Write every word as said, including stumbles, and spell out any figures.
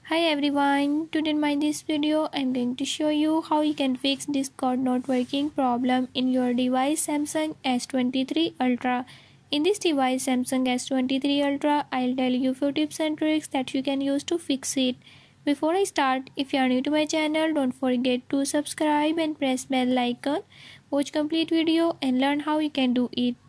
Hi everyone, today in my this video I'm going to show you how you can fix Discord not working problem in your device Samsung S twenty-three Ultra. In this device Samsung S twenty-three Ultra, I'll tell you few tips and tricks that you can use to fix it. Before I start, if you are new to my channel, don't forget to subscribe and press bell icon. Watch complete video and learn how you can do it.